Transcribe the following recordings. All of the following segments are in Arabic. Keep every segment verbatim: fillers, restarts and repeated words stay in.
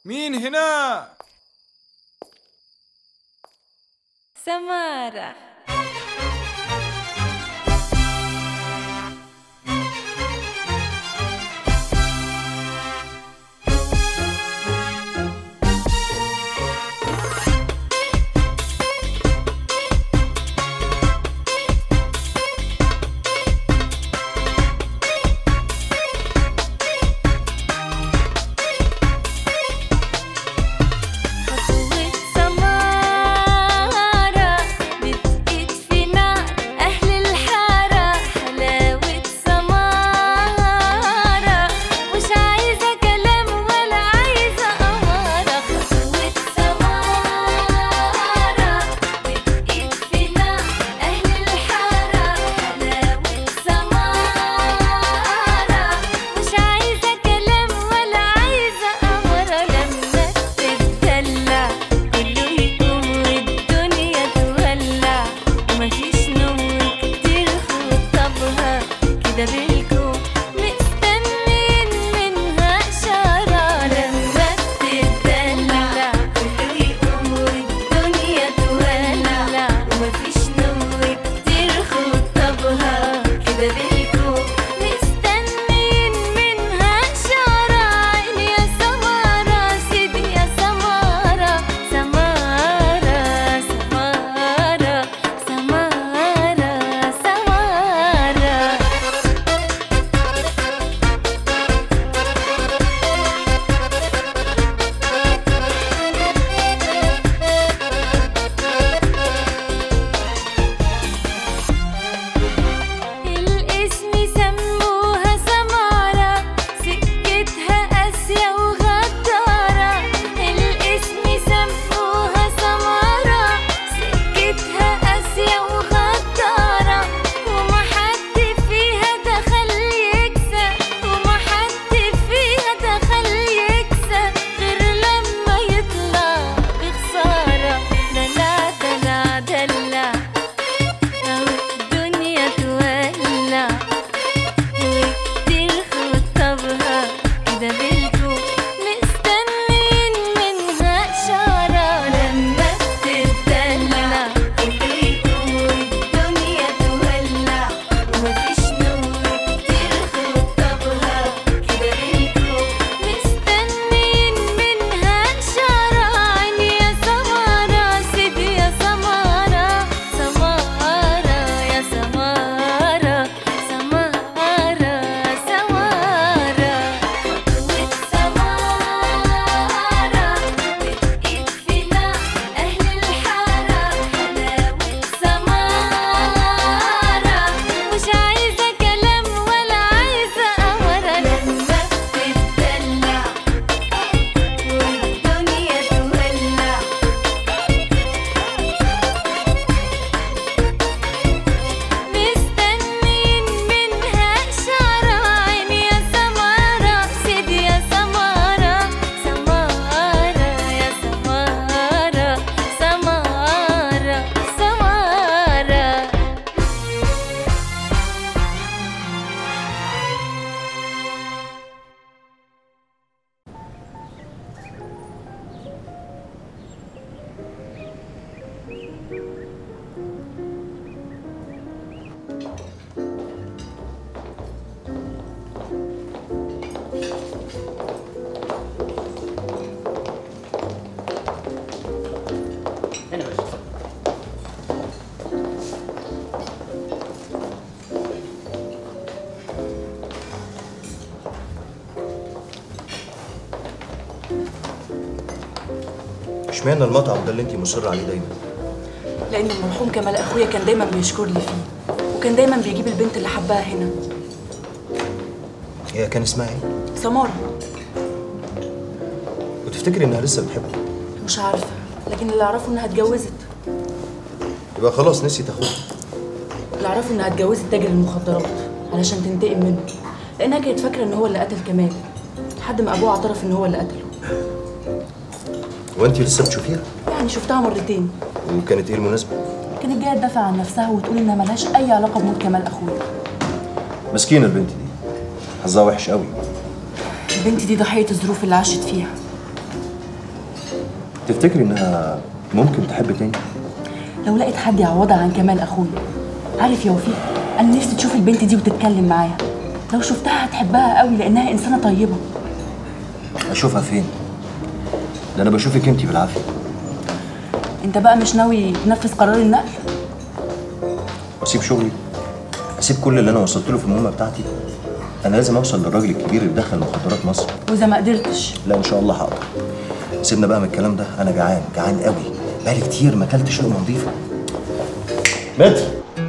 مين هنا؟ سمارة. اشمعنى المطعم ده اللي انتي مصرة عليه دايما؟ لأن المرحوم كمال أخويا كان دايما بيشكر لي فيه، وكان دايما بيجيب البنت اللي حبها هنا. هي كان اسمها ايه؟ سمارة. وتفتكري انها لسه بتحبه؟ مش عارفة، لكن اللي أعرفه إنها اتجوزت. يبقى خلاص نسيت أخوها. اللي أعرفه إنها اتجوزت تاجر المخدرات علشان تنتقم منه، لأنها كانت فاكرة إن هو اللي قتل كمال، لحد ما أبوه اعترف إن هو اللي قتله. وانتي لسه بتشوفيها؟ يعني شفتها مرتين. وكانت ايه المناسبة؟ كانت جاية تدافع عن نفسها وتقول إنها ملهاش أي علاقة بموت كمال أخويا. مسكينة البنت دي، حظها وحش قوي. البنت دي ضحية الظروف اللي عاشت فيها. تفتكري انها ممكن تحب تاني؟ لو لقيت حد يعوضها عن كمال اخويا. عارف يا وفيق، انا نفسي تشوف البنت دي وتتكلم معاها. لو شفتها هتحبها قوي لانها انسانه طيبه. اشوفها فين؟ ده انا بشوفك انتي بالعافيه. انت بقى مش ناوي تنفذ قرار النقل؟ واسيب شغلي؟ اسيب كل اللي انا وصلت له في المهمه بتاعتي؟ انا لازم اوصل للراجل الكبير اللي دخل مخدرات مصر. واذا ما قدرتش؟ لا ان شاء الله هقدر. سيبنا بقى من الكلام ده، انا جعان جعان قوي، بقالي كتير ما اكلتش لقمه نظيفه. متر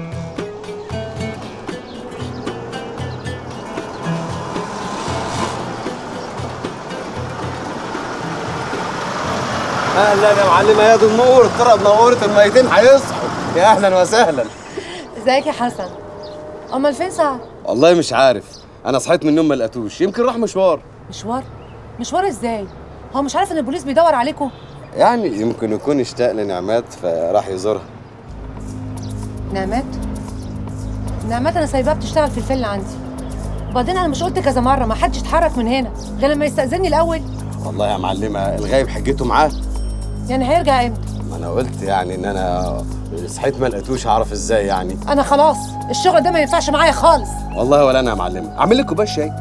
اهلا يا معلمه يا دي النور، الطرق نورت، الميتين هيصحوا. يا اهلا وسهلا. ازيك يا حسن؟ امال فين سعد؟ والله مش عارف، انا صحيت من النوم ما لقيتوش، يمكن راح مشوار. مشوار؟ مشوار ازاي؟ هو مش عارف ان البوليس بيدور عليكم؟ يعني يمكن يكون اشتاق لنعمات فراح يزورها. نعمات؟ نعمات انا سايباها بتشتغل في الفيلا عندي. وبعدين انا مش قلت كذا مره ما حدش يتحرك من هنا غير لما يستأذني الاول؟ والله يا معلمه الغايب حجته معاه. يعني هيرجع امتى؟ ما انا قلت يعني ان انا صحيت ما لقيتوش، هعرف ازاي يعني؟ انا خلاص الشغل ده ما ينفعش معايا خالص. والله ولا انا يا معلمه. اعمل لك كوبايه شاي؟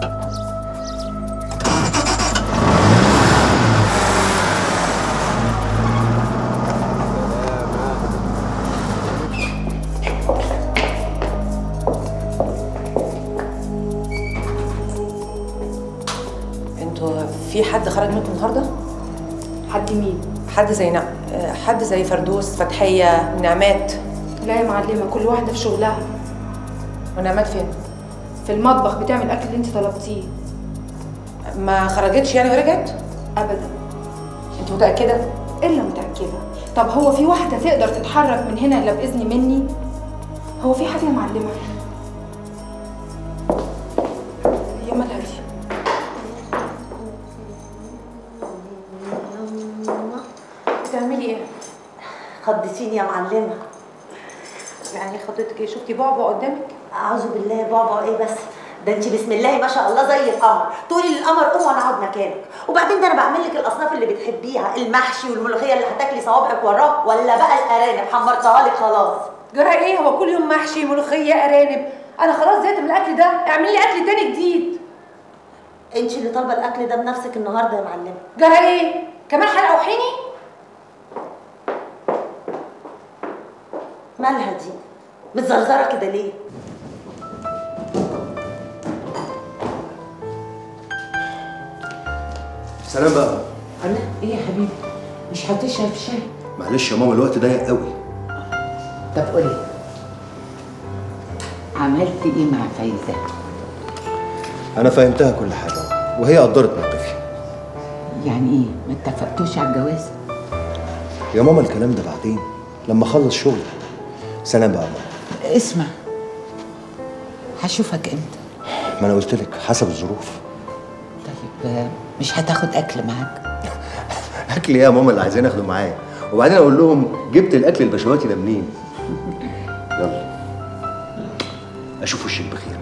في حد خرج منكم النهارده؟ حد مين؟ حد زي نع... حد زي فردوس، فتحيه، نعمات؟ لا يا معلمه، كل واحده في شغلها. ونعمات فين؟ في المطبخ بتعمل الاكل اللي انت طلبتيه. ما خرجتش يعني ورجعت؟ ابدا. انت متاكده؟ الا متاكده. طب هو في واحده تقدر تتحرك من هنا الا باذن مني؟ هو في حاجه يا معلمه؟ هي مالها دي؟ بتعملي ايه؟ خضتيني يا معلمه. يعني خضتك ايه؟ شفتي بعبع قدامك؟ اعوذ بالله، بعبع ايه بس؟ ده انت بسم الله ما شاء الله زي القمر، تقولي للقمر قوم وانا اقعد مكانك. وبعدين ده انا بعمل لك الاصناف اللي بتحبيها، المحشي والملوخيه اللي هتاكلي صوابعك وراه، ولا بقى الارانب حمرتها لك خلاص. جرى ايه؟ هو كل يوم محشي ملوخيه ارانب؟ انا خلاص زهقت من الاكل ده، اعملي لي اكل تاني جديد. انت اللي طالبه الاكل ده بنفسك النهارده يا معلمه. جرى ايه؟ كمان هتقوحيني؟ مالها دي؟ متزرزره كده ليه؟ سلام بقى. الله، ايه يا حبيبي؟ مش هتشرب شاي؟ معلش يا ماما الوقت ضيق قوي. طب قولي، عملت ايه مع فايزه؟ انا فهمتها كل حاجه وهي قدرت موقفي. يعني ايه؟ ما اتفقتوش على الجواز؟ يا ماما الكلام ده بعدين لما اخلص شغلي. سلام بقى يا ماما. اسمع، هشوفك امتى؟ ما انا قلت لك حسب الظروف. طيب مش هتاخد اكل معاك؟ اكل ايه يا ماما اللي عايزين ياخدوا معايا؟ وبعدين اقول لهم جبت الاكل البشواتي ده منين؟ يلا اشوف وشك بخير.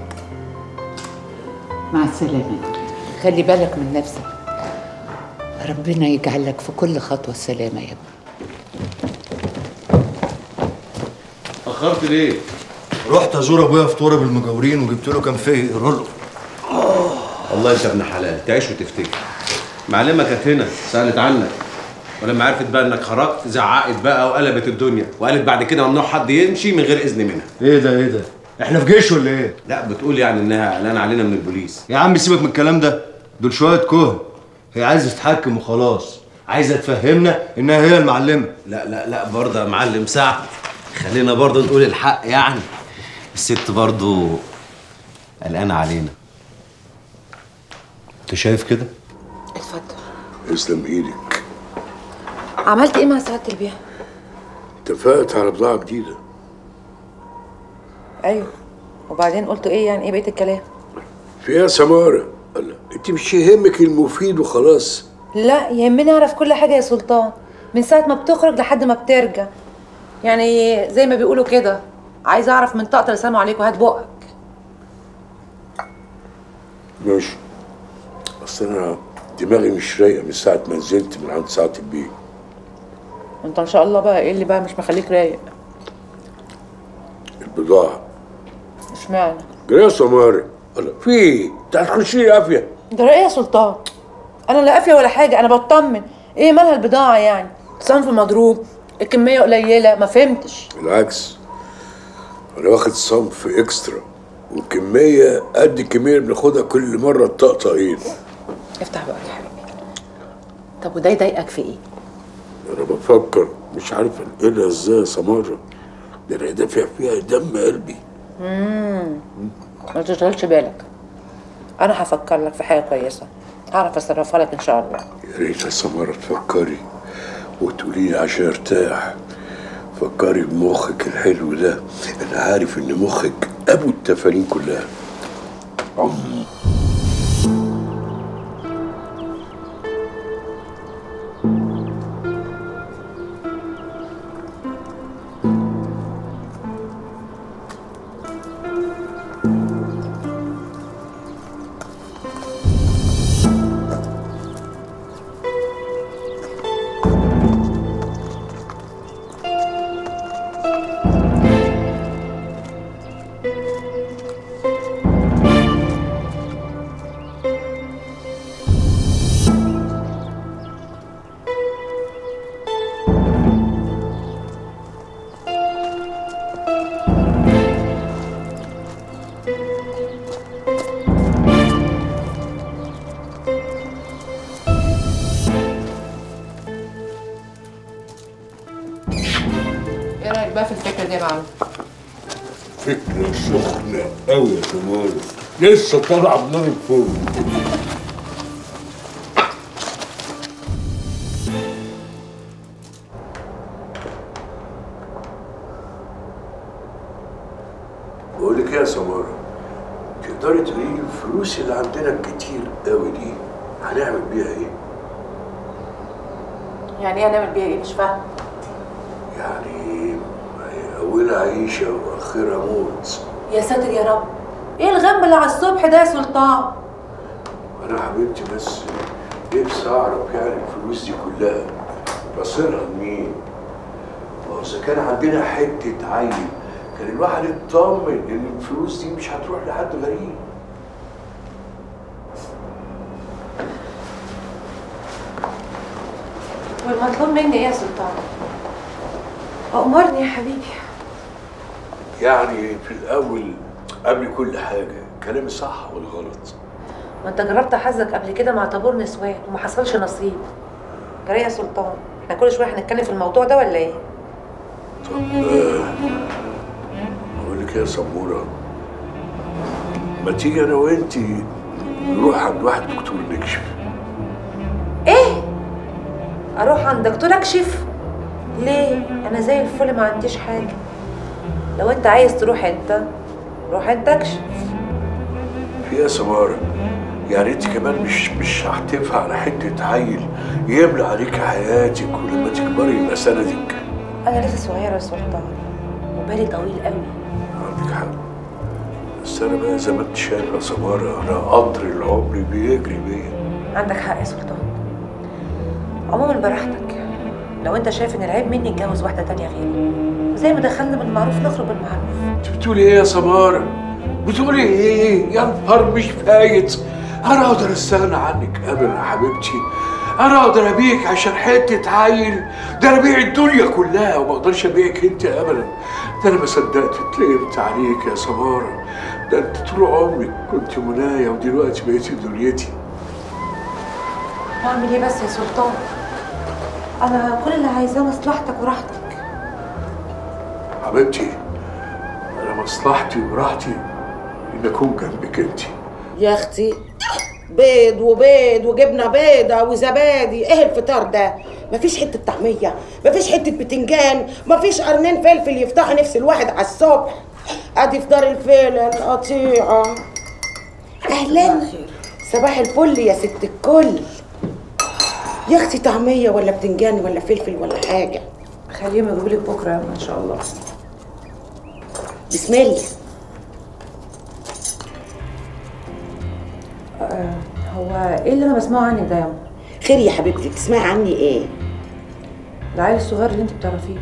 مع السلامه. خلي بالك من نفسك، ربنا يجعلك في كل خطوه سلامه يا ابني. اخرت ليه؟ رحت ازور ابويا في طورة بالمجاورين وجبت له كام فيه رولو. والله انت ابن حلال، تعيش وتفتكر. معلمه كانت هنا سالت عنك، ولما عرفت بقى انك خرجت زعقت بقى وقلبت الدنيا، وقالت بعد كده ممنوع حد يمشي من غير اذن منها. ايه ده ايه ده؟ احنا في جيش ولا ايه؟ لا بتقول يعني انها قلقانه علينا من البوليس. يا عم سيبك من الكلام ده، دول شويه كهن. هي عايزه تتحكم وخلاص، عايزه تفهمنا انها هي المعلمه. لا لا لا برضه يا معلم سعد، خلينا برضه نقول الحق يعني. الست برضه قلقانه علينا. انت شايف كده؟ اتفضل. اسلم ايدك. عملت ايه مع سعاده البيع؟ اتفقت على بضاعة جديدة. ايوه، وبعدين قلتوا ايه يعني؟ ايه بقيه الكلام؟ فيها سمارة. الله، انت مش يهمك المفيد وخلاص؟ لا يهمني اعرف كل حاجه يا سلطان، من ساعه ما بتخرج لحد ما بترجع. يعني زي ما بيقولوا كده، عايزه اعرف من طاقه السلام عليكم هات بقك. ماشي. اصل انا دماغي مش رايقه من ساعه ما نزلت من عند ساعه البيت. انت ان شاء الله بقى ايه اللي بقى مش مخليك رايق؟ البضاعة. اشمعنى؟ جري يا سمارة. في ايه؟ انت هتخشي لي قافية. ده ايه يا سلطان؟ انا لا قافيه ولا حاجه، انا بطمن. ايه مالها البضاعه يعني؟ صنف مضروب، الكميه قليله، ما فهمتش. بالعكس، انا واخد صنف اكسترا وكمية قد الكمية اللي بناخدها كل مرة الطقطقين. افتح بقى يا حبيبي. طب وده يضايقك في ايه؟ انا بفكر مش عارف انقلها ازاي يا سمارة، ده انا دافع فيها دم قلبي. امم ما تشغلش بالك، انا هفكر لك في حاجه كويسه هعرف اصرفها لك ان شاء الله. يا ريت يا سمارة تفكري وتقولي لي عشان ارتاح. فكري بمخك الحلو ده، انا عارف ان مخك ابو التفانين كلها. عم. ايه رايك بقى في الفكره دي يا معلم؟ فكرة سخنة قوي يا سمارة، لسه طالعة بنار الفرن. بقول لك ايه يا سمارة، تقدري تقولي لي الفلوس اللي عندنا الكتير قوي دي هنعمل بيها ايه؟ يعني ايه هنعمل بيها ايه؟ مش فاهم. يعني أولها عيشة وآخرها موت. يا ساتر يا رب، ايه الغم اللي على الصبح ده يا سلطان؟ أنا حبيبتي بس نفسي أعرف يعني الفلوس دي كلها بصيرها لمين؟ ما هو إذا كان عندنا حتة عيل كان الواحد يطمن إن الفلوس دي مش هتروح لحد غريب. والمطلوب مني ايه يا سلطان؟ أأمرني يا حبيبي. يعني في الأول قبل كل حاجة كلامي صح ولا غلط؟ ما انت جربت حظك قبل كده مع طابور نسوان وما حصلش نصيب. جري يا سلطان، احنا كل شويه هنتكلم في الموضوع ده ولا ايه؟ طب آه، أقول لك يا سمورة، ما تيجي أنا وأنتي نروح عند واحد دكتور نكشف. ايه؟ اروح عند دكتور اكشف؟ ليه؟ انا زي الفل ما عنديش حاجه. لو انت عايز تروح انت روح انت اكشف. في يا سمارة، يعني انت كمان مش مش هتنفع على حته عيل يملى عليك حياتك ولما تكبري يبقى سندك. انا لسه صغيره يا سلطان وبالي طويل قوي. عندك حق، بس انا بقى زي ما انت شايفه يا سمارة انا قطر العمر بيجري بيا. عندك حق يا سلطان. عموما براحتك، لو انت شايف ان العيب مني اتجوز واحده تانية غيري، زي ما دخلنا بالمعروف نخرج بالمعروف. انت بتقولي ايه يا سمارة؟ بتقولي ايه؟ يا نهار مش فايت. انا اقدر استغنى عنك ابدا يا حبيبتي؟ انا اقدر ابيعك عشان حته عيل؟ ده انا ابيع الدنيا كلها وما اقدرش ابيعك انت ابدا. ده انا ما صدقت اتلقيت عليك يا سمارة، ده انت طول عمرك كنت منايا ودلوقتي بقيتي دنيتي. اعمل ايه بس يا سلطان؟ انا كل اللي عايزاه مصلحتك وراحتك. حبيبتي انا مصلحتي وراحتي ان اكون جنبك انت. يا اختي بيض وبيض وجبنه بيضه وزبادي، ايه الفطار ده؟ مفيش حته طعميه، مفيش حته بتنجان، مفيش قرنين فلفل يفتحوا نفس الواحد على الصبح. ادي فطار الفيل القطيعه. اهلا، صباح الفل يا ست الكل. يا اختي طعميه ولا بتنجان ولا فلفل ولا حاجه؟ خليهم يجيبوا لك بكره يا ان شاء الله. بسم الله. آه هو ايه اللي انا بسمعه عنك ده يا أم؟ خير يا حبيبتي، تسمعي عني ايه؟ العيل الصغير اللي انت بتعرفيه.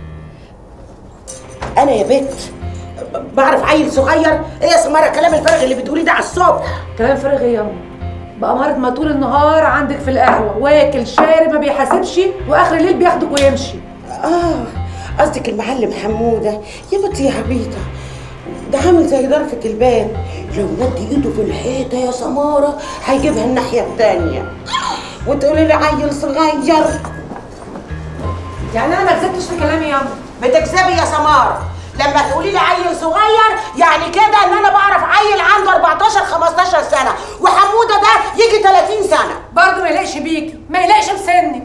انا يا بت بعرف عيل صغير؟ ايه يا سماره الكلام الفارغ اللي بتقوليه ده على الصبح؟ كلام فارغ ايه ياما؟ بقى مرض ما طول النهار عندك في القهوه، واكل شارب ما بيحاسبش، واخر الليل بياخدك ويمشي. اه قصدك المعلم حموده. يا بنت يا عبيطه، ده عامل زي ضرفة الباب، لو مد ايده في الحيطه يا سماره هيجيبها الناحيه التانيه. وتقولي لي عيل صغير؟ يعني انا ما كذبتش في كلامي ياما؟ بتكذبي يا سماره. لما تقولي لي عيل صغير يعني كده ان انا بعرف عيل عنده أربعتاشر خمستاشر سنه، وحموده ده يجي تلاتين سنه. برضه ما يلاقش بيكي، ما يلاقش بسنك.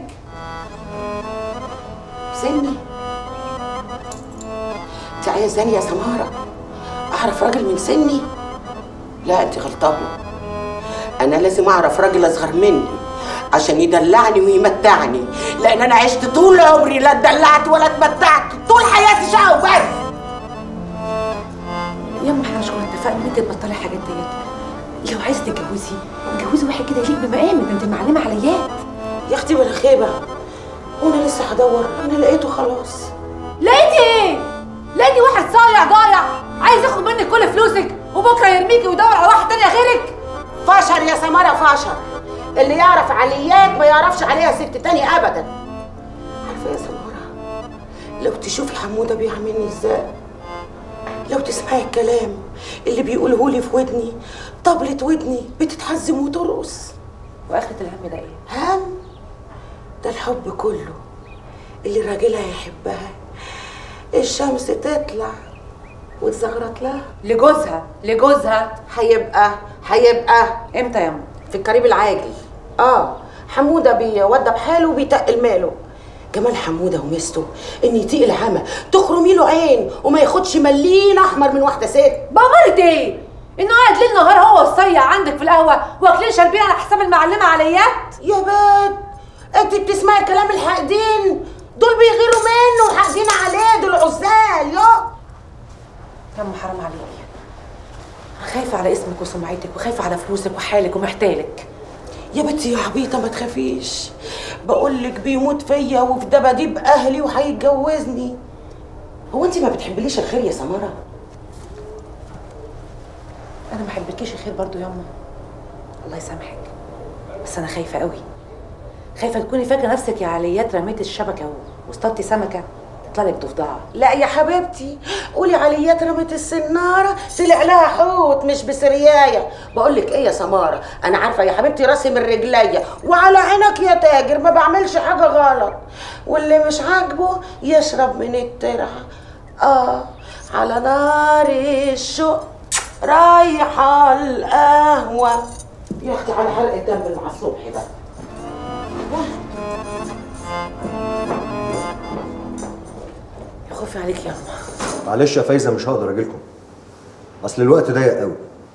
سني؟ انت عايزاني يا سماره اعرف راجل من سني؟ لا انت غلطانه. انا لازم اعرف راجل اصغر مني عشان يدلعني ويمتعني، لان انا عشت طول عمري لا اتدلعت ولا اتمتعت، طول حياتي شقه وبس. ياما احنا مش كنا اتفقنا ان انت تبطلي الحاجات ديت؟ لو عايزه تتجوزي اتجوزي واحد كده يليق بمقامك، انت معلمه عليات. يا اختي بلا خيبه، وانا لسه هدور؟ انا لقيته خلاص. لقيتي ايه؟ لقيتي واحد صايع ضايع عايز ياخد منك كل فلوسك وبكره يرميكي ويدور على واحد تاني غيرك. فشر يا سماره فشر. اللي يعرف عليات ما يعرفش عليها ست تاني ابدا. عارفه يا سماره، لو تشوفي حموده بيعملني ازاي، لو تسمعي الكلام اللي بيقوله لي في ودني، طبلة ودني بتتحزم وترقص. واخرة الهم ده ايه؟ هم؟ ده الحب كله اللي راجلها يحبها الشمس تطلع وتزغرط لها. لجوزها لجوزها هيبقى هيبقى امتى ياما؟ في القريب العاجل. اه حموده بيودى بحاله وبيتقل ماله. جمال حموده وميزته ان يطيق العمى تخرمي له عين وما ياخدش مليين احمر من واحده ست. بأمارة ايه؟ انه قاعد ليل نهار هو الصيع عندك في القهوه واكلين شاربين على حساب المعلمه عليات؟ يا بنت انت بتسمعي كلام الحاقدين دول، بيغيروا منه وحاقدين عليه، دول عزال. يا ياما حرام عليكي، خايفه على اسمك وسمعتك وخايفه على فلوسك وحالك ومحتالك. يا بنتي يا عبيطه ما تخافيش، بقولك بيموت فيا وفي دباديب اهلي وهيتجوزني. هو انت ما بتحبليش الخير يا سماره؟ انا ما حبيتكيش الخير برضو ياما، الله يسامحك، بس انا خايفه قوي، خايفه تكوني فاكره نفسك يا عليات رميتي الشبكه واصطادتي سمكه تطلع لك ضفدعه. لا يا حبيبتي، قولي عليات رمت السناره طلع لها حوت مش بسريايه. بقول لك ايه يا سماره، انا عارفه يا حبيبتي راسي من رجليا وعلى عينك يا تاجر، ما بعملش حاجه غلط، واللي مش عاجبه يشرب من الترعه. اه على نار الشوق رايحه القهوه. يا اختي على حرق الدم اللي على الصبح ده. خوفي عليك يا أما. معلش يا فايزه مش هقدر اجيلكم، اصل الوقت ضيق قوي.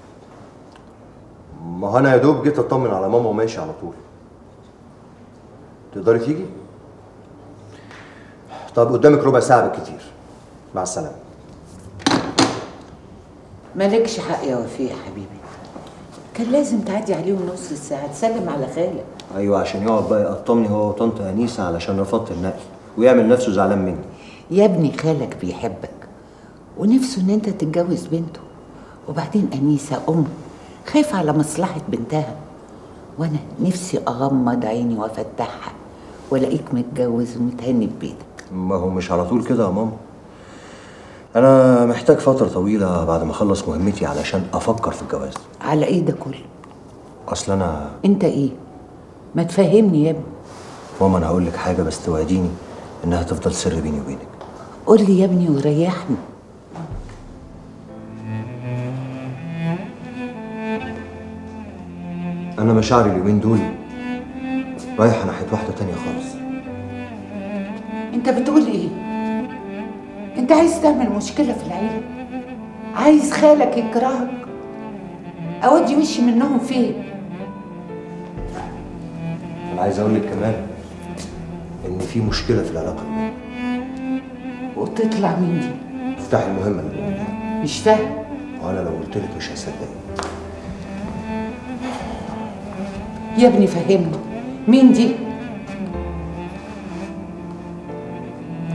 ما هو انا يا دوب جيت اطمن على ماما وماشي على طول. تقدري تيجي؟ طب قدامك ربع ساعه بالكتير. مع السلامه. مالكش حق يا وفيه يا حبيبي، كان لازم تعدي عليهم نص ساعه تسلم على خالك. ايوه عشان يقعد بقى يقطمني هو وطنط انيسه علشان رفضت النقل ويعمل نفسه زعلان مني. يا ابني خالك بيحبك ونفسه ان انت تتجوز بنته، وبعدين انيسه ام خايفه على مصلحه بنتها، وانا نفسي اغمض عيني وافتحها والاقيك متجوز ومتهني ببيتك. ما هو مش على طول كده يا ماما، انا محتاج فتره طويله بعد ما اخلص مهمتي علشان افكر في الجواز. على ايه ده كله؟ اصل انا انت ايه؟ ما تفهمني يا ابني. ماما انا هقول لك حاجه بس توعديني انها تفضل سر بيني وبينك. قول لي يا ابني وريحني. انا مشاعري اليومين دول رايحه ناحيه واحده تانية خالص. انت بتقول ايه؟ انت عايز تعمل مشكله في العيله؟ عايز خالك يكرهك؟ اودي وشي منهم فين؟ انا عايز اقول لك كمان ان في مشكله في العلاقه دي. وتطلع مين دي؟ افتحي المهمه اللي قدامك. مش فاهم. وانا لو قلت لك مش هصدقني. يا ابني فهمني، مين دي؟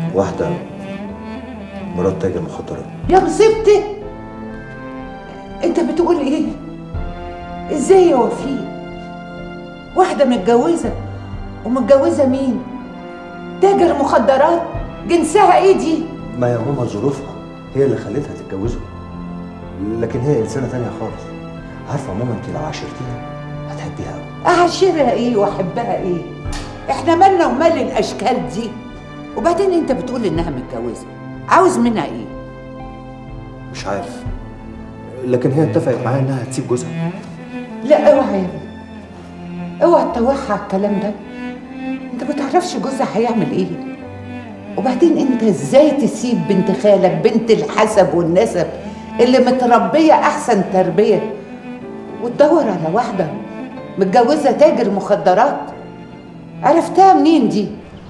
واحده مرات تاجر مخدرات. يا مصيبتي، انت بتقول ايه؟ ازاي يا وفيق؟ واحده متجوزه، ومتجوزه مين؟ تاجر مخدرات؟ جنسها ايه دي؟ ما يا ماما ظروفها هي اللي خلتها تتجوزه، لكن هي انسانه تانية خالص. عارفه ماما انت لو عاشرتيها هتحبيها قوي. اعاشرها ايه واحبها ايه؟ احنا مالنا ومال الاشكال دي؟ وبعدين انت بتقول انها متجوزه، عاوز منها ايه؟ مش عارف، لكن هي اتفقت معايا انها هتسيب جوزها. لا اوعى يا ابني، اوعى تتوحى على الكلام ده. انت ما تعرفش جوزها هيعمل ايه. وبعدين انت ازاي تسيب بنت خالك، بنت الحسب والنسب اللي متربيه احسن تربيه، وتدور على واحده متجوزه تاجر مخدرات؟ عرفتها منين دي؟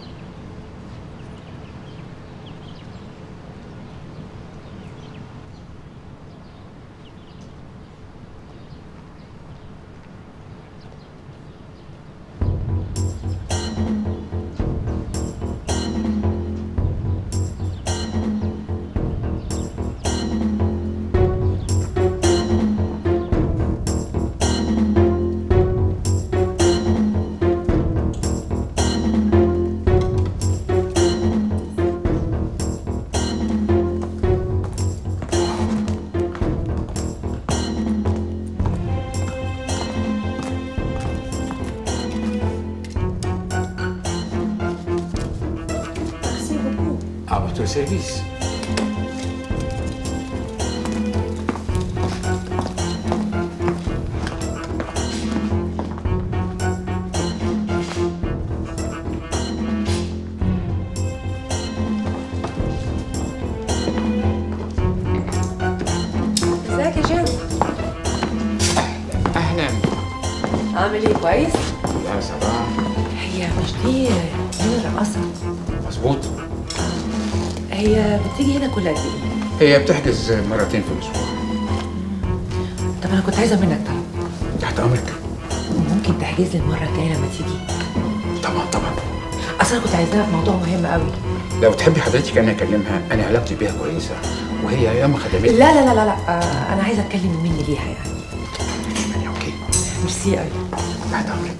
votre service. ازيك يا جان؟ اهلا. عامل ايه، كويس؟ يا صباح. هي مش دي مين الرقاصة؟ مظبوط. هي بتيجي هنا كل قد ايه؟ هي بتحجز مرتين في الاسبوع. طب انا كنت عايزه منك طلب. تحت امرك. ممكن تحجز لي المره الجايه لما تيجي؟ طبعا طبعا. اصل انا كنت عايزاها في موضوع مهم قوي. لو تحبي حضرتك انا اكلمها، انا علاقتي بيها كويسه وهي ياما خدمتني. لا لا لا لا, لا. آه انا عايزه اتكلم مني ليها يعني. يعني اوكي. ميرسي قوي. تحت امرك.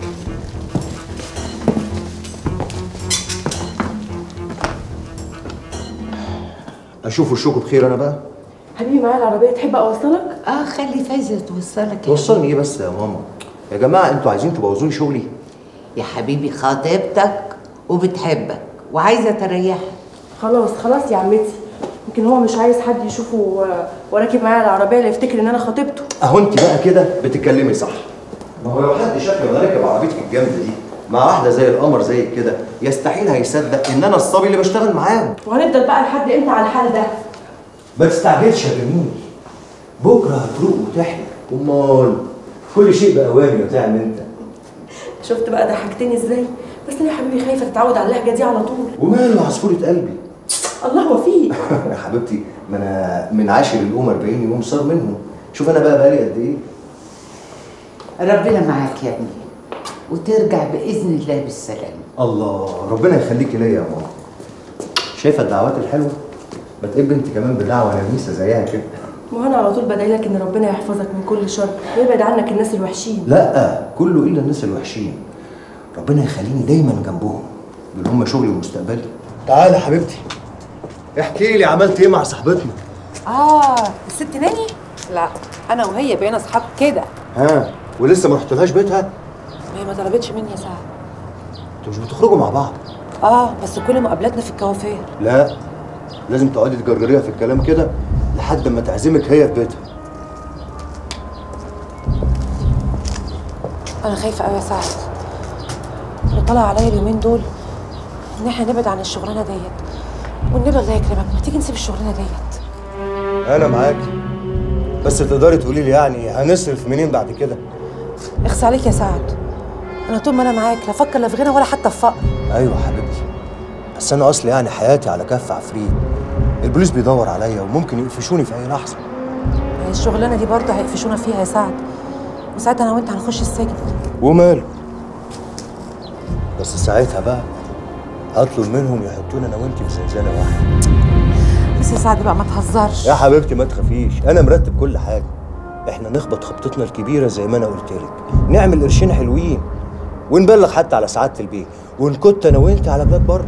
اشوف وشكوا بخير انا بقى. حبيبي معايا العربيه، تحب اوصلك؟ اه خلي فايزه توصلك. توصلني ايه بس يا ماما؟ يا جماعه انتوا عايزين تبوظوا لي شغلي؟ يا حبيبي خطيبتك وبتحبك وعايزه تريحها. خلاص خلاص يا عمتي، يمكن هو مش عايز حد يشوفه و- وراكب معايا العربيه اللي يفتكر ان انا خطيبته. اهو انت بقى كده بتتكلمي صح. ما هو لو حد شافني وانا راكب عربيتك الجامده دي مع واحده زي القمر زي كده يستحيل هيصدق ان انا الصبي اللي بشتغل معاهم. وهنفضل بقى لحد امتى على الحال ده؟ ما تستعجلش يا جميل، بكره هتروق وتحلى. امال كل شيء باواني يا تعمل انت. شفت بقى ضحكتني ازاي؟ بس انا يا حبيبي خايفه تتعود على اللهجه دي على طول. وماله عصفوره قلبي. الله وفيق. يا حبيبتي ما انا من عاشر الام أربعين يوم صار منهم. شوف انا بقى بقالي قد ايه. ربنا معاك يا ابني وترجع باذن الله بالسلامه. الله ربنا يخليكي ليا يا ماما. شايفه الدعوات الحلوه؟ ما تقبل انت كمان بدعوه نميسه زيها كده. ما انا على طول بدعي لك ان ربنا يحفظك من كل شر ويبعد عنك الناس الوحشين. لا كله الا الناس الوحشين. ربنا يخليني دايما جنبهم، دول هم شغلي ومستقبلي. تعالى يا حبيبتي احكي لي عملت ايه مع صاحبتنا. اه الست ناني؟ لا انا وهي بقينا اصحاب كده. ها ولسه ما رحتلهاش بيتها؟ هي ما طلبتش مني يا سعد. انتوا مش بتخرجوا مع بعض؟ اه بس كل مقابلاتنا في الكوافير. لا لازم تقعدي تجرجريها في الكلام كده لحد ما تعزمك هي في بيتها. انا خايفه قوي يا سعد. اللي طلع عليا اليومين دول ان احنا نبعد عن الشغلانه ديت، والنبي الله يكرمك ما تيجي نسيب الشغلانه ديت. انا معاكي، بس تقدري تقولي لي يعني هنصرف منين بعد كده؟ اخس عليك يا سعد، انا طول ما انا معاك لا افكر لا في غنى ولا حتى في فقر. ايوه حبيبتي، بس انا اصلي يعني حياتي على كف عفريت. البوليس بيدور عليا وممكن يقفشوني في اي لحظه. هي الشغلانه دي برضه هيقفشونا فيها يا سعد، وساعتها انا وانت هنخش السجن. وماله؟ بس ساعتها بقى اطلب منهم يحطونا انا وانت في زنزانه واحده. بس يا سعد بقى ما تهزرش يا حبيبتي ما تخافيش، انا مرتب كل حاجه. احنا نخبط خبطتنا الكبيره زي ما انا قلت لك، نعمل قرشين حلوين ونبلغ حتى على سعاده البيت، ونكت انا وانت على بلاد بره.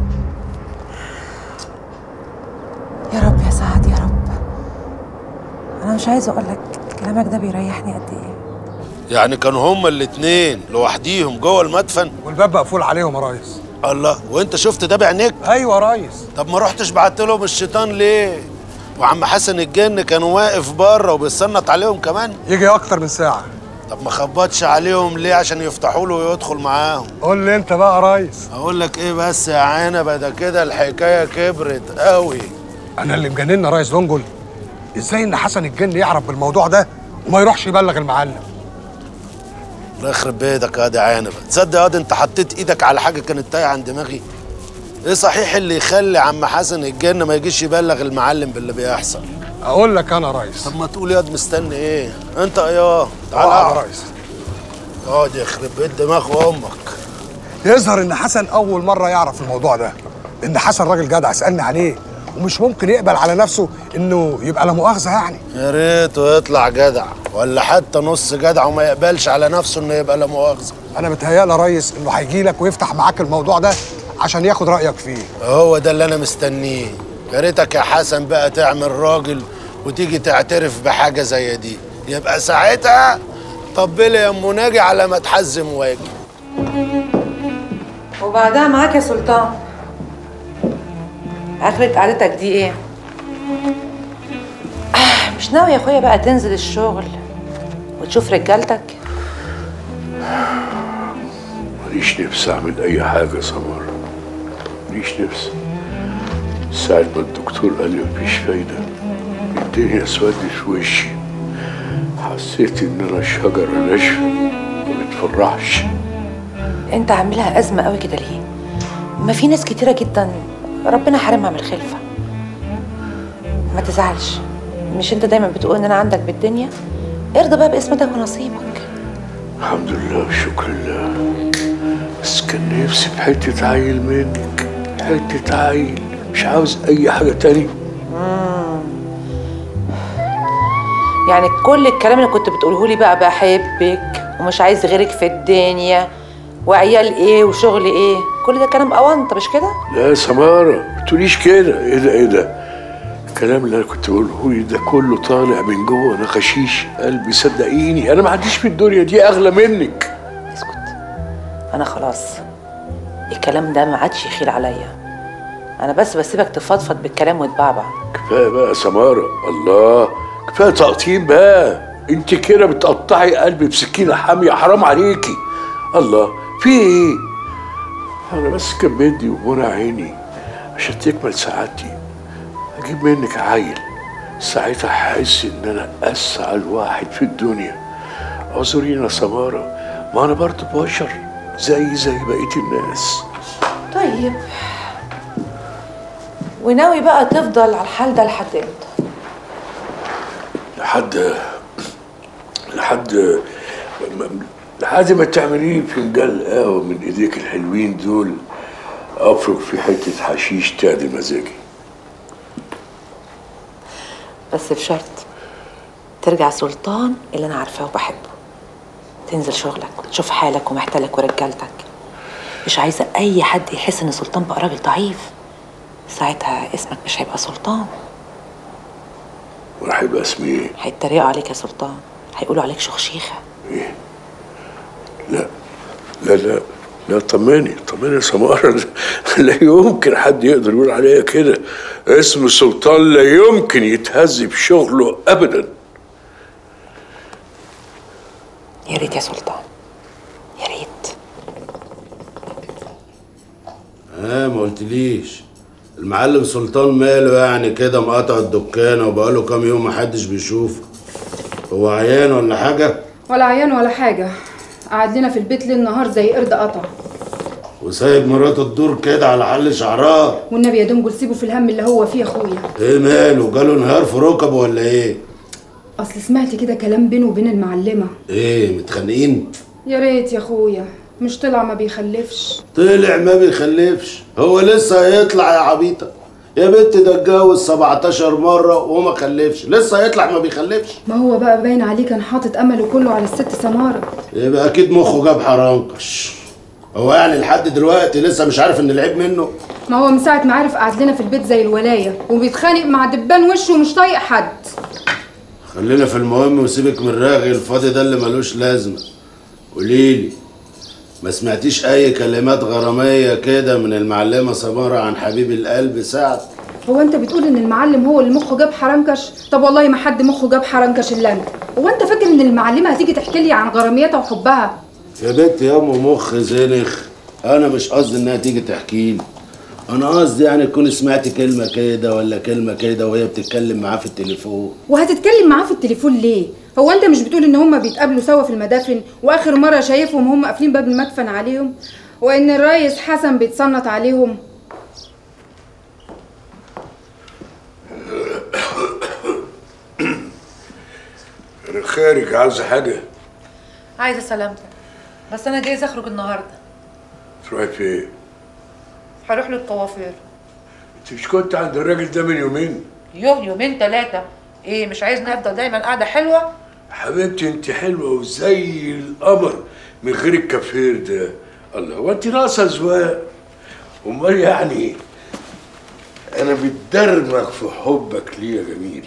يا رب يا سعد يا رب. انا مش عايزه اقول لك كلامك ده بيريحني قد ايه. يعني كانوا هما الاتنين لوحديهم جوه المدفن والباب مقفول عليهم يا ريس. الله، وانت شفت ده بعينيك؟ ايوه يا ريس. طب ما رحتش بعت لهم الشيطان ليه؟ وعم حسن الجن كان واقف بره وبيصنط عليهم كمان؟ يجي اكتر من ساعه. طب ما خبطش عليهم ليه عشان يفتحوا له ويدخل معاهم؟ قول لي انت بقى يا ريس. اقول لك ايه بس يا عنبه، ده كده الحكايه كبرت قوي. انا اللي مجننا يا ريس دونجل، ازاي ان حسن الجن يعرف بالموضوع ده وما يروحش يبلغ المعلم؟ الله يخرب بيتك يا دي عنبه، تصدق يا دي انت حطيت ايدك على حاجه كانت تايهه عن دماغي. ايه صحيح اللي يخلي عم حسن الجن ما يجيش يبلغ المعلم باللي بيحصل؟ اقول لك انا يا ريس. طب ما تقول ياض مستني ايه؟ انت يا تعالى يا ريس. اقعد يخرب بيت دماغ امك. يظهر ان حسن اول مره يعرف الموضوع ده، ان حسن راجل جدع سالني عليه ومش ممكن يقبل على نفسه انه يبقى لا مؤاخذه يعني. يا ريته يطلع جدع ولا حتى نص جدع وما يقبلش على نفسه انه يبقى لا مؤاخذه. انا متهيألي يا ريس انه هيجي لك ويفتح معاك الموضوع ده عشان ياخد رايك فيه. هو ده اللي انا مستنيه. يا ريتك يا حسن بقى تعمل راجل وتيجي تعترف بحاجه زي دي، يبقى ساعتها طبلي يا ام ناجي على ما تحزم واجي. وبعدها معاك يا سلطان. اخرة قعدتك دي ايه؟ مش ناوي يا اخويا بقى تنزل الشغل وتشوف رجالتك؟ ماليش نفس اعمل اي حاجه يا سمر، ماليش نفس. ساعة ما الدكتور قال لي مفيش فايده الدنيا اسودت في وشي، حسيت ان انا شجره ناشفه ما بتفرحش. انت عاملها ازمه قوي كده ليه؟ ما في ناس كتيره جدا ربنا حرمها من الخلفه. ما تزعلش، مش انت دايما بتقول ان انا عندك بالدنيا؟ ارضى بقى باسمتك ونصيبك. الحمد لله وشكر الله، بس كان نفسي في حته عيل منك، حته عيل، مش عاوز اي حاجه تاني. مم. يعني كل الكلام اللي كنت بتقوله لي بقى بحبك ومش عايز غيرك في الدنيا وعيال ايه وشغل ايه، كل ده كلام اونطه مش كده؟ لا يا سماره ما تقوليش كده. ايه ده ايه ده؟ الكلام اللي انا كنت بقوله لي ده كله طالع من جوه نخاشيش قلبي، صدقيني انا ما عنديش في الدنيا دي اغلى منك. اسكت، انا خلاص الكلام ده ما عادش يخيل عليا. انا بس بسيبك تفضفض بالكلام وتبعبع. كفايه بقى يا سماره، الله كفايه تقطيم بقى. انت كده بتقطعي قلبي بسكينه حاميه، حرام عليكي. الله في ايه؟ انا بس كان بدي ومنى عيني عشان تكمل سعادتي اجيب منك عيل، ساعتها هحس ان انا اسعد واحد في الدنيا. اعذرينا يا سماره، ما انا برضه بشر زي زي بقيه الناس. طيب وناوي بقى تفضل على الحال ده لحد امتى؟ لحد لحد لحد ما تعملي لي فنجان قهوه من ايديك الحلوين دول، افرك في حته حشيش تعدي مزاجي. بس بشرط ترجع سلطان اللي انا عارفاه وبحبه، تنزل شغلك وتشوف حالك ومحتلك ورجالتك. مش عايزه اي حد يحس ان سلطان بقى راجل ضعيف، ساعتها اسمك مش هيبقى سلطان. وهيبقى اسمي ايه؟ هيتريقوا عليك يا سلطان، هيقولوا عليك شخشيخه. ايه؟ لا لا لا لا، طمني طمني يا سماره، لا يمكن حد يقدر يقول عليا كده. اسم سلطان لا يمكن يتهز بشغله ابدا. يا ريت يا سلطان، يا ريت. اه ما قلتليش المعلم سلطان ماله يعني كده مقاطع الدكانه وبقاله كام يوم محدش بيشوفه؟ هو عيان ولا حاجه؟ ولا عيان ولا حاجه، قعد لنا في البيت ليل نهار زي قرد قطع. وسايب مراته تدور كده على حل شعرها. والنبي يا دنجل سيبه في الهم اللي هو فيه يا اخويا. ايه ماله؟ جاله انهيار في ركبه ولا ايه؟ اصل سمعت كده كلام بينه وبين المعلمه. ايه متخانقين؟ يا ريت يا اخويا، مش طلع ما بيخلفش؟ طلع ما بيخلفش، هو لسه هيطلع يا عبيطه. يا بنت ده اتجوز سبعتاشر مره وما خلفش، لسه هيطلع ما بيخلفش. ما هو بقى باين عليه كان حاطط امله كله على الست سماره. يبقى اكيد مخه جاب حرنكش. هو يعني لحد دلوقتي لسه مش عارف ان العيب منه؟ ما هو من ساعه ما عارف قاعد لنا في البيت زي الولايه وبيتخانق مع دبان وشه ومش طايق حد. خلينا في المهم وسيبك من الراغي الفاضي ده اللي ملوش لازمه. قوليلي، ما سمعتيش اي كلمات غراميه كده من المعلمه سماره عن حبيب القلب سعد؟ هو انت بتقول ان المعلم هو اللي مخه جاب حرنكش؟ طب والله ما حد مخه جاب حرنكش الا انت. هو انت فاكر ان المعلمه هتيجي تحكي لي عن غراميتها وحبها؟ يا بنت يا ام مخ زنخ، انا مش قصدي انها تيجي تحكي لي، انا قصدي يعني تكون سمعت كلمه كده ولا كلمه كده وهي بتتكلم معاه في التليفون. وهتتكلم معاه في التليفون ليه؟ هو انت مش بتقول ان هما بيتقابلوا سوا في المدافن واخر مره شايفهم هم قافلين باب المدفن عليهم وان الريس حسن بيتصنت عليهم؟ خارج عاوزه حاجه؟ عايزه سلامتك، بس انا جايز اخرج النهارده. تروحي فين؟ هروح للقوافير. انت مش كنت عند الراجل ده من يومين؟ يوه يومين ثلاثه. ايه مش عايزني افضل دايما قاعده حلوه؟ حبيبتي انت حلوه وزي القمر من غير الكافير ده. الله، هو انت ناقصه ذوق؟ امال يعني انا بتدرمغ في حبك ليه يا جميل؟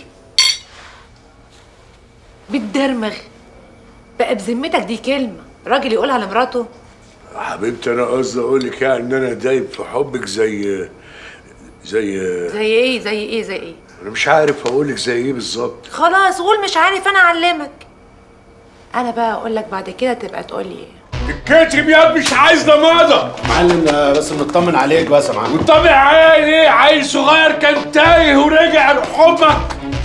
بتدرمغ بقى بذمتك؟ دي كلمه راجل يقولها لمراته؟ حبيبتي انا قصدي اقول لك يعني ان انا دايب في حبك زي زي زي ايه زي ايه زي ايه؟ انا مش عارف اقول لك زي ايه بالظبط. خلاص قول مش عارف، انا اعلمك. انا بقى اقول لك بعد كده تبقى تقول لي ايه. الكاتب يا مش عايز ضماده. معلم بس بنطمن عليك بس يا معلم. مطمن عليا ليه؟ عيل صغير كان تايه ورجع لحبك.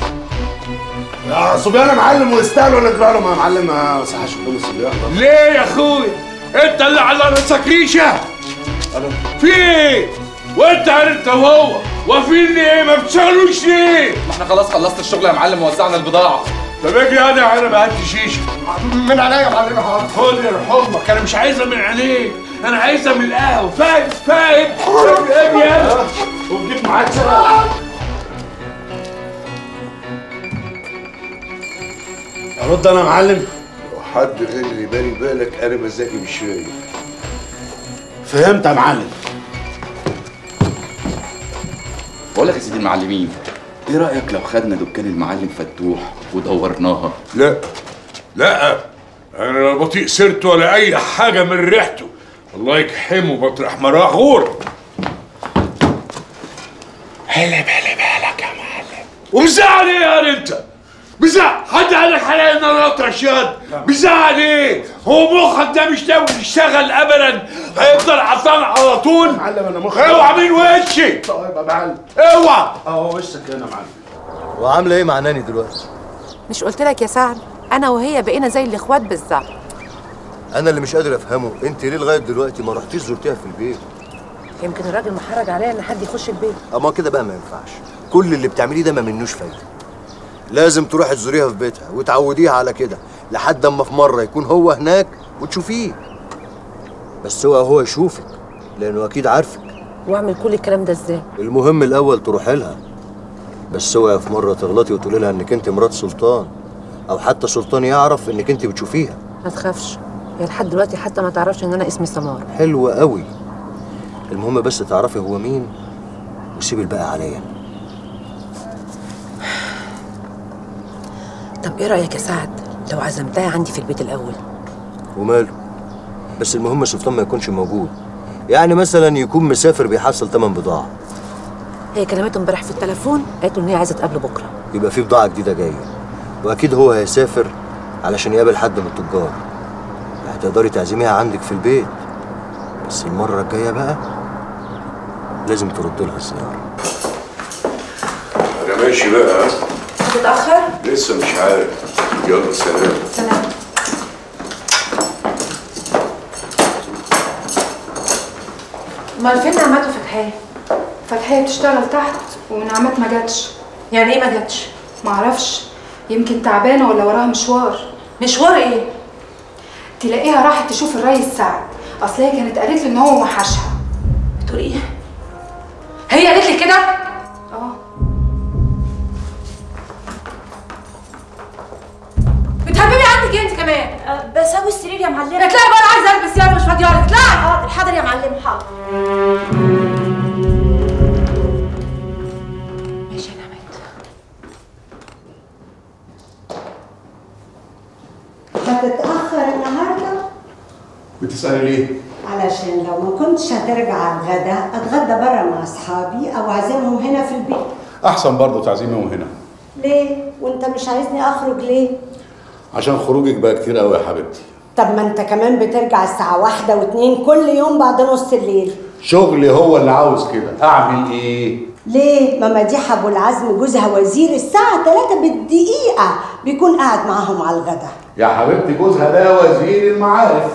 يا صبيان يا معلم ويستاهلوا نجرى لهم يا معلم. ما صحاش قدام الصبيان. ليه يا اخويا؟ انت اللي على راسك ريشه. في ايه؟ وانت انت وهو واقفين ليه؟ ما بتشتغلوش ليه؟ ما احنا خلاص خلصت الشغل يا معلم ووزعنا البضاعه. طب اجي انا انا بهدي شيشه. من عينيا يا معلم حاضر. خد يرحمك، انا مش عايزها من عينيك، انا عايزها من القهوه. فاهم فاهم؟ اجي يلا وتجيب معاك سلام. ارد انا يا معلم؟ حد غير اللي بالي بالك، انا مزاجي مش رايق. فهمت يا معلم. بقول لك يا سيدي المعلمين، ايه رايك لو خدنا دكان المعلم فتوح ودورناها؟ لا لا، انا لا بطيء سيرته ولا اي حاجه من ريحته. الله يكحمه مطرح ما راح غور. هلا بهلا بهلك يا معلم. ومزعل ايه يا انت؟ بزعل حد قال لك حلال ان انا اقطع شهاد؟ بزعل ايه؟ هو مخك ده مش ناوي يشتغل ابدا؟ هيفضل عطلان على طول؟ معلم انا مخي اوعى من وشي. طيب يا معلم اوعى. اهو وشك هنا يا معلم. وعامله ايه مع ناني دلوقتي؟ مش قلت لك يا سعد انا وهي بقينا زي الاخوات بالظبط. انا اللي مش قادر افهمه، انت ليه لغايه دلوقتي ما رحتيش زرتيها في البيت؟ يمكن الراجل محرج عليا ان حد يخش البيت. اما كده بقى ما ينفعش، كل اللي بتعمليه ده ما منوش فايده. لازم تروحي تزوريها في بيتها وتعوديها على كده لحد اما في مره يكون هو هناك وتشوفيه. بس هو هو يشوفك لانه اكيد عارفك. واعمل كل الكلام ده ازاي؟ المهم الاول تروحي لها، بس اوعي في مره تغلطي وتقولي لها انك انت مرات سلطان، او حتى سلطان يعرف انك انت بتشوفيها. ما تخافش، هي لحد دلوقتي حتى ما تعرفش ان انا اسمي سمار. حلو قوي. المهم بس تعرفي هو مين وسيبي الباقي عليا. طب ايه رايك يا سعد لو عزمتها عندي في البيت الاول؟ وماله، بس المهم سلطان ما يكونش موجود، يعني مثلا يكون مسافر بيحصل تمن بضاعه. هي كلمته امبارح في التليفون قالت له ان هي عايزه تقابله بكره. يبقى في بضاعه جديده جايه، واكيد هو هيسافر علشان يقابل حد من التجار. هتقدري تعزميها عندك في البيت، بس المره الجايه بقى لازم ترد لها الزياره. انا ماشي بقى. ها هتتاخر؟ لسه مش عارف. يلا سلام. سلام. امال فين نعمات وفتحيه؟ فتحيه بتشتغل تحت ونعمات ما جاتش. يعني ايه ما جاتش؟ معرفش، يمكن تعبانه ولا وراها مشوار. مشوار ايه؟ تلاقيها راحت تشوف الريس سعد اصل هي كانت قالت لي ان هو محشها. بتقول ايه؟ هي قالت لي كده؟ اه. بتحببي عندك انت كمان. أه بسوي السرير يا معلمه. اطلعي بقى، انا عايزه البس، يلا مش فاضيه لك. اطلعي. حاضر حاضر يا معلمه حاضر. ماشي يا نعمت. هتتأخر النهارده؟ بتسألي ليه؟ علشان لو ما كنتش هترجع على الغدا اتغدى بره مع اصحابي او اعزمهم هنا في البيت. أحسن برضه تعزيمهم هنا. ليه؟ وانت مش عايزني اخرج ليه؟ عشان خروجك بقى كتير قوي يا حبيبتي. طب ما انت كمان بترجع الساعة واحدة واتنين كل يوم بعد نص الليل. شغلي هو اللي عاوز كده، أعمل إيه؟ ليه؟ ما مديحة أبو العزم جوزها وزير الساعة تلاتة بالدقيقة بيكون قاعد معاهم على الغدا. يا حبيبتي جوزها ده وزير المعارف.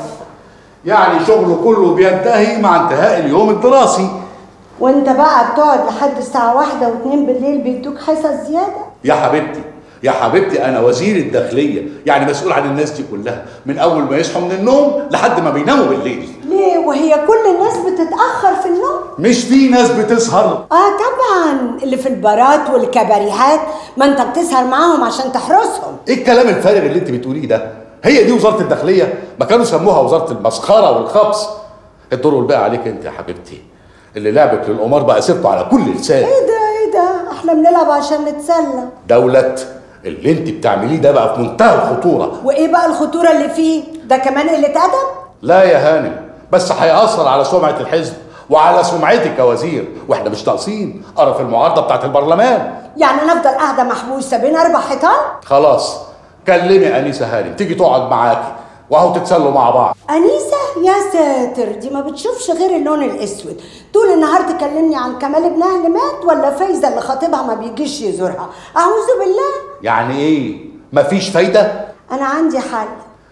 يعني شغله كله بينتهي مع انتهاء اليوم الدراسي. وانت بقى بتقعد لحد الساعة واحدة واتنين بالليل بيدوك حصص زيادة؟ يا حبيبتي يا حبيبتي أنا وزير الداخلية، يعني مسؤول عن الناس دي كلها من أول ما يصحوا من النوم لحد ما بيناموا بالليل. ليه؟ وهي كل الناس بتتأخر في النوم؟ مش في ناس بتسهر؟ اه طبعا، اللي في البارات والكباريهات ما انت بتسهر معاهم عشان تحرسهم. ايه الكلام الفارغ اللي انت بتقوليه ده؟ هي دي وزارة الداخلية؟ ما كانوا سموها وزارة المسخرة والخبص. الدور والباقي عليك انت يا حبيبتي، اللي لعبك للقمار بقى سيرته على كل لسان. ايه ده ايه ده؟ احنا بنلعب عشان نتسلى. دولة اللي انت بتعمليه ده بقى في منتهى الخطورة. وايه بقى الخطورة اللي فيه؟ ده كمان قلة أدب؟ لا يا هانم، بس هيأثر على سمعة الحزب وعلى سمعتك كوزير، واحنا مش ناقصين قرف المعارضة بتاعت البرلمان. يعني انا افضل قاعدة محبوسة بين أربع حيطان؟ خلاص كلمي أنيسة هانم تيجي تقعد معاكي وأهو تتسلوا مع بعض. أنيسة؟ يا ساتر، دي ما بتشوفش غير اللون الأسود، طول النهار تكلمني عن كمال ابنها اللي مات ولا فايزة اللي خطيبها ما بيجيش يزورها. أعوذ بالله. يعني إيه؟ مفيش فايدة؟ أنا عندي حل.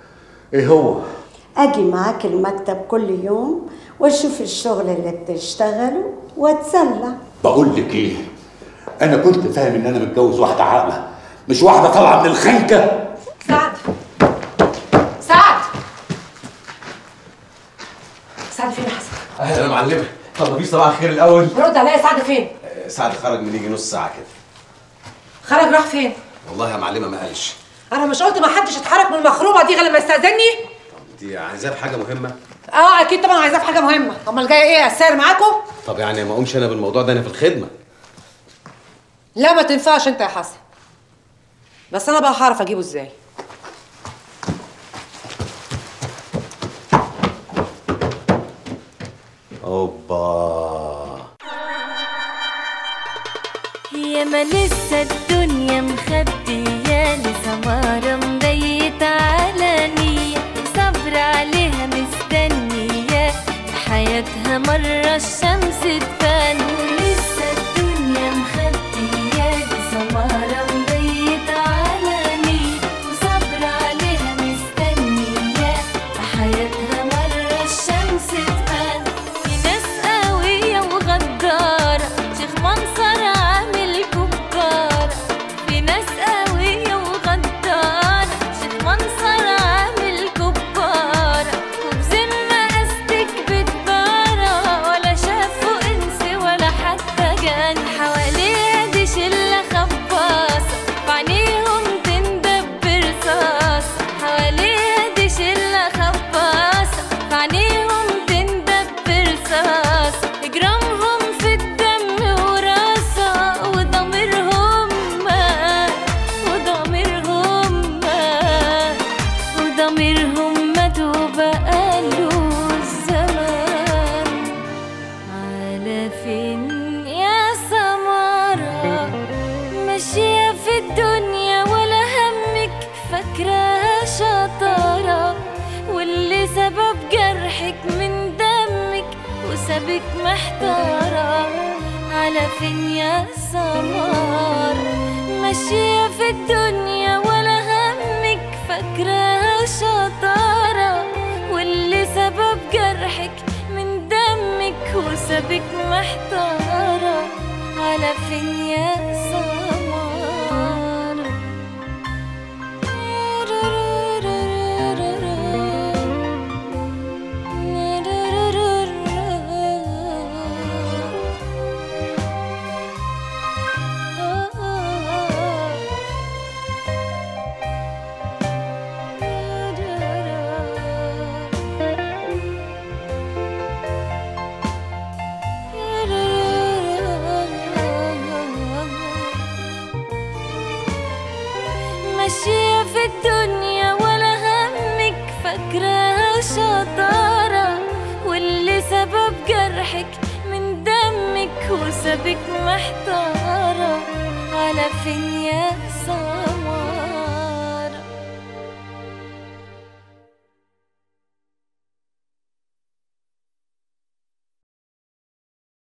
إيه هو؟ أجي معاك المكتب كل يوم وأشوف الشغل اللي بتشتغله وأتسلى. بقول لك إيه؟ أنا كنت فاهم إن أنا متجوز واحدة عاقلة، مش واحدة طالعة من الخنكة. سعد سعد سعد فين يا حسن؟ اهلا يا معلمه. طب في صباح الخير الاول. رد عليا، سعد فين؟ سعد خرج من يجي نص ساعه كده. خرج راح فين؟ والله يا معلمه ما قالش. انا مش قلت ما حدش يتحرك من المخروبه دي غير لما يستاذني؟ انت عايزاه في حاجه مهمه؟ اه اكيد طبعا عايزاه في حاجه مهمه. امال جايه ايه، اسير معاكم؟ طب يعني ما اقومش انا بالموضوع ده، انا في الخدمه. لا ما تنفعش انت يا حسن، بس انا بقى هعرف اجيبه ازاي. اوبا يا ما لسه الدنيا مخبية لي سمارة مبيتة على نية صبر عليها مستنية حياتها مرة الشمس تبان. لسه الدنيا مخبية لي سمارة مبيتة على نية وصبر عليها مستنية حياتها مرة الشمس تبان. في ناس قوية وغدارة شيخ منصر عامل كبارة. في ناس قوية وغدارة شيخ منصر عامل كبارة. وبذمة قصدك بتبارة ولا شافوا انس ولا حتى جان. حواليها دي شلة خباصة بعينيهم تندب برصاص. حواليها دي شلة خباصة بعينيهم تندب برصاص. اجرامهم في الدم وراسة وضميرهم مات وضميرهم مات وضميرهم مات وبقاله الزمان. على فين يا سمارة ماشية في الدنيا ولا همك فاكراها شطارة. واللي سبب جرحك من دمك وسابك محتارة. على فين يا سمارة ماشية في الدنيا ولا همك فاكراها شطارة. واللي سبب جرحك من دمك وسابك محتارة. على فين يا سمارة. ماشية في الدنيا ولا همك فاكراها شطارة، واللي سبب جرحك من دمك وسابك محتارة. على فين يا